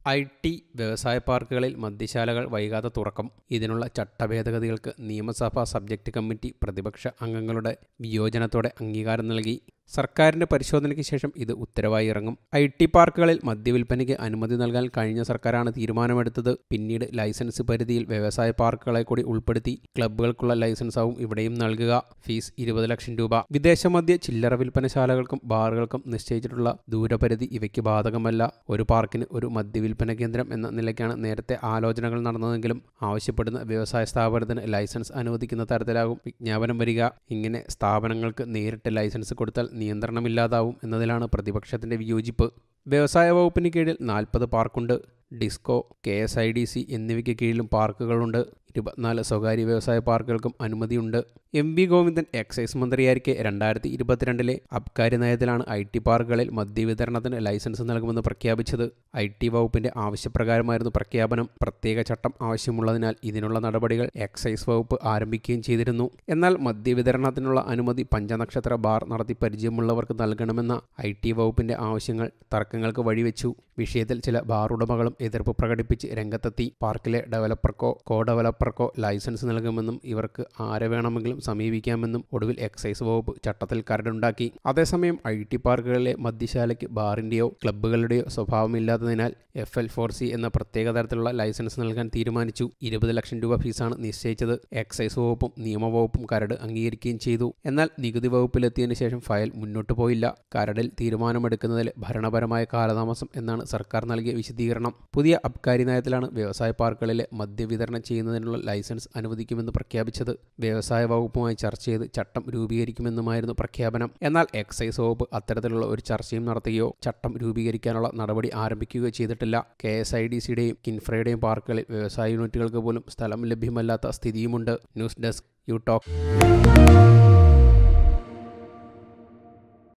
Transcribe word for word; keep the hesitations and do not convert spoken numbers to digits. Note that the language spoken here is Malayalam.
ഐ ടി വ്യവസായ പാർക്കുകളിൽ മദ്യശാലകൾ വൈകാതെ തുറക്കും. ഇതിനുള്ള ചട്ടഭേദഗതികൾക്ക് നിയമസഭാ സബ്ജക്ട് കമ്മിറ്റി പ്രതിപക്ഷ അംഗങ്ങളുടെ വിയോജനത്തോടെ അംഗീകാരം നൽകി. സർക്കാരിന്റെ പരിശോധനയ്ക്ക് ശേഷം ഇത് ഉത്തരവായി ഇറങ്ങും. ഐ ടി പാർക്കുകളിൽ മദ്യവിൽപ്പനയ്ക്ക് അനുമതി നൽകാൻ കഴിഞ്ഞ സർക്കാരാണ് തീരുമാനമെടുത്തത്. പിന്നീട് ലൈസൻസ് പരിധിയിൽ വ്യവസായ പാർക്കുകളെ കൂടി ഉൾപ്പെടുത്തി. ക്ലബ്ബുകൾക്കുള്ള ലൈസൻസാവും ഇവിടെയും നൽകുക. ഫീസ് ഇരുപത് ലക്ഷം രൂപ. വിദേശ മദ്യ ചില്ലറ വിൽപ്പനശാലകൾക്കും ബാറുകൾക്കും നിശ്ചയിച്ചിട്ടുള്ള ദൂരപരിധി ഇവയ്ക്ക് ബാധകമല്ല. ഒരു പാർക്കിന് ഒരു മദ്യവിൽപ്പന കേന്ദ്രം എന്ന നിലയ്ക്കാണ് നേരത്തെ ആലോചനകൾ നടന്നതെങ്കിലും ആവശ്യപ്പെടുന്ന വ്യവസായ സ്ഥാപനത്തിന് ലൈസൻസ് അനുവദിക്കുന്ന തരത്തിലാകും വിജ്ഞാപനം വരിക. ഇങ്ങനെ സ്ഥാപനങ്ങൾക്ക് നേരിട്ട് ലൈസൻസ് കൊടുത്താൽ നിയന്ത്രണമില്ലാതാവും എന്നതിലാണ് പ്രതിപക്ഷത്തിന്റെ വിയോജിപ്പ്. വ്യവസായ വകുപ്പിന് കീഴിൽ നാൽപ്പത് പാർക്കുണ്ട്. ഡിസ്കോ, K S I D C എന്നിവയ്ക്ക് കീഴിലും പാർക്കുകളുണ്ട്. ഇരുപത്തിനാല് സ്വകാര്യ വ്യവസായ പാർക്കുകൾക്കും അനുമതിയുണ്ട്. എം വി ഗോവിന്ദൻ എക്സൈസ് മന്ത്രിയായിരിക്കെ രണ്ടായിരത്തി ഇരുപത്തിരണ്ടിലെ അബ്കാരി നയത്തിലാണ് ഐ ടി പാർക്കുകളിൽ മദ്യവിതരണത്തിന് ലൈസൻസ് നൽകുമെന്ന് പ്രഖ്യാപിച്ചത്. ഐ ടി വകുപ്പിന്റെ ആവശ്യപ്രകാരമായിരുന്നു പ്രഖ്യാപനം. പ്രത്യേക ചട്ടം ആവശ്യമുള്ളതിനാൽ ഇതിനുള്ള നടപടികൾ എക്സൈസ് വകുപ്പ് ആരംഭിക്കുകയും ചെയ്തിരുന്നു. എന്നാൽ മദ്യവിതരണത്തിനുള്ള അനുമതി പഞ്ചനക്ഷത്ര ബാർ നടത്തി പരിചയമുള്ളവർക്ക് നൽകണമെന്ന ഐ ടി വകുപ്പിന്റെ ആവശ്യങ്ങൾ തർക്കങ്ങൾക്ക് വഴിവെച്ചു. വിഷയത്തിൽ ചില ബാർ ഉടമകളും എതിർപ്പ് പ്രകടിപ്പിച്ച് രംഗത്തെത്തി. പാർക്കിലെ ഡെവലപ്പർക്കോ കോ ഡെവലപ്പർക്കോ ലൈസൻസ് നൽകുമെന്നും ഇവർക്ക് ആരെ വേണമെങ്കിലും സമീപിക്കാമെന്നും ഒടുവിൽ എക്സൈസ് വകുപ്പ് ചട്ടത്തിൽ കരടുണ്ടാക്കി. അതേസമയം ഐ ടി പാർക്കുകളിലെ മദ്യശാലയ്ക്ക് ബാറിന്റെയോ ക്ലബ്ബുകളുടെയോ സ്വഭാവമില്ലാത്തതിനാൽ എഫ് എൽ ഫോർ സി എന്ന പ്രത്യേക തരത്തിലുള്ള ലൈസൻസ് നൽകാൻ തീരുമാനിച്ചു. ഇരുപത് ലക്ഷം രൂപ ഫീസാണ് നിശ്ചയിച്ചത്. എക്സൈസ് വകുപ്പും നിയമവകുപ്പും കരട് അംഗീകരിക്കുകയും ചെയ്തു. എന്നാൽ നികുതി വകുപ്പിലെത്തിയതിനു ശേഷം ഫയൽ മുന്നോട്ടു പോയില്ല. കരടിൽ തീരുമാനമെടുക്കുന്നതിൽ ഭരണപരമായ കാലതാമസം എന്നാണ് സർക്കാർ നൽകിയ വിശദീകരണം. പുതിയ അബ്കാരി നയത്തിലാണ് വ്യവസായ പാർക്കുകളിലെ മദ്യവിതരണം ചെയ്യുന്നതിനുള്ള ലൈസൻസ് അനുവദിക്കുമെന്ന് പ്രഖ്യാപിച്ചത്. വ്യവസായ വകുപ്പുമായി ചർച്ച ചെയ്ത് ചട്ടം രൂപീകരിക്കുമെന്നുമായിരുന്നു പ്രഖ്യാപനം. എന്നാൽ എക്സൈസ് വകുപ്പ് അത്തരത്തിലുള്ള ഒരു ചർച്ചയും നടത്തുകയോ ചട്ടം രൂപീകരിക്കാനുള്ള നടപടി ആരംഭിക്കുകയോ ചെയ്തിട്ടില്ല. കെ എസ് ഐ ഡി സിയുടെയും കിൻഫ്രയുടെയും പാർക്കുകളിൽ വ്യവസായ യൂണിറ്റുകൾക്ക് പോലും സ്ഥലം ലഭ്യമല്ലാത്ത സ്ഥിതിയുമുണ്ട്. News desk you talk.